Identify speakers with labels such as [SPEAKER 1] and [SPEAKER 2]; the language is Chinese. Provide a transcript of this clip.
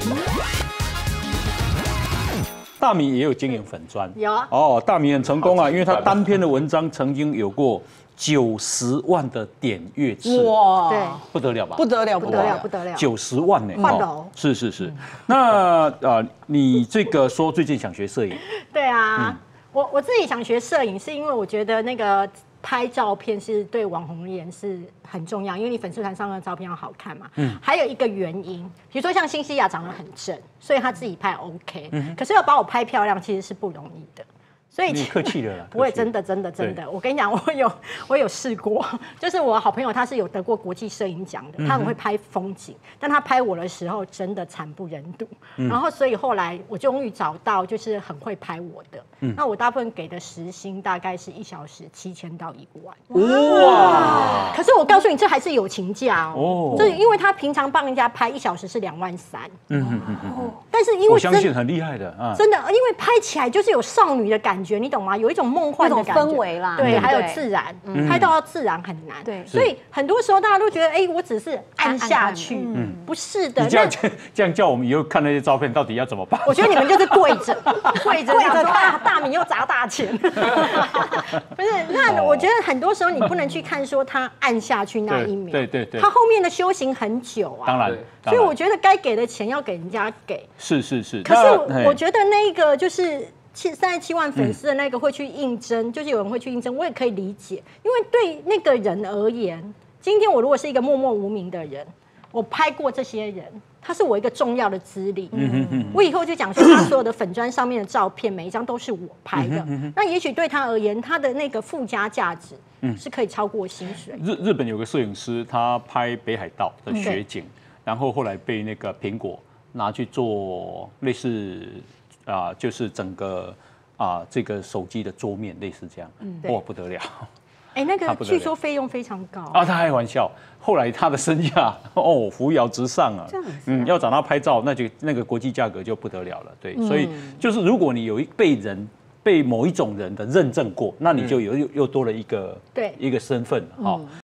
[SPEAKER 1] 大米也有经营粉专，
[SPEAKER 2] 有啊。
[SPEAKER 1] 哦，大米很成功啊，因为他单篇的文章曾经有过90万的点阅次，
[SPEAKER 3] 哇，
[SPEAKER 2] 对，
[SPEAKER 1] 不得了吧？
[SPEAKER 3] 不得了，
[SPEAKER 2] 不得了，不得了。
[SPEAKER 1] 90万呢，
[SPEAKER 2] 换楼
[SPEAKER 1] 是。那你这个说最近想学摄影，
[SPEAKER 2] 对啊，我自己想学摄影，是因为我觉得那个拍照片是对网红而言是很重要，因为你粉丝团上的照片要好看嘛。还有一个原因，比如说像辛西娅长得很正，所以她自己拍 OK，可是要把我拍漂亮其实是不容易的。所以
[SPEAKER 1] 你客气了啦，
[SPEAKER 2] 不会，真的。我跟你讲，我有试过，就是我好朋友他是有得过国际摄影奖的，他很会拍风景，但他拍我的时候真的惨不忍睹。然后所以后来我终于找到就是很会拍我的，那我大部分给的时薪大概是1小时7000到1万。哇！可是我告诉你，这还是友情价哦，就是因为他平常帮人家拍1小时是2.3万。但是因为
[SPEAKER 1] 我相信很厉害的啊，
[SPEAKER 2] 真的，因为拍起来就是有少女的感觉，你懂吗？有一种梦幻的感觉，
[SPEAKER 3] 氛围啦，
[SPEAKER 2] 对，还有自然，拍到自然很难，对，所以很多时候大家都觉得，哎，我只是按下去，不是的。
[SPEAKER 1] 你这样叫我们以后看那些照片，到底要怎么办？
[SPEAKER 2] 我觉得你们就是跪着看，大米又砸大钱，不是？那我觉得很多时候你不能去看说他按下去那一秒，
[SPEAKER 1] 对，
[SPEAKER 2] 他后面的修行很久啊，
[SPEAKER 1] 当然，
[SPEAKER 2] 所以我觉得该给的钱要给人家给，
[SPEAKER 1] 是。
[SPEAKER 2] 可是我觉得那个就是37万粉丝的那个会去应征，就是有人会去应征，我也可以理解，因为对那个人而言，今天我如果是一个默默无名的人，我拍过这些人，他是我一个重要的资历，我以后就讲说他所有的粉专上面的照片，每一张都是我拍的，那也许对他而言，他的那个附加价值是可以超过薪水。
[SPEAKER 1] 日本有个摄影师，他拍北海道的雪景，然后后来被那个苹果拿去做类似就是整个这个手机的桌面类似这样，哇不得了！
[SPEAKER 2] 哎，那个据说费用非常高
[SPEAKER 1] 啊，他开玩笑。后来他的身价扶摇直上啊，要找他拍照，那个国际价格就不得了了，对，所以就是如果你有被某一种人的认证过，那你就又多了一个身份哈。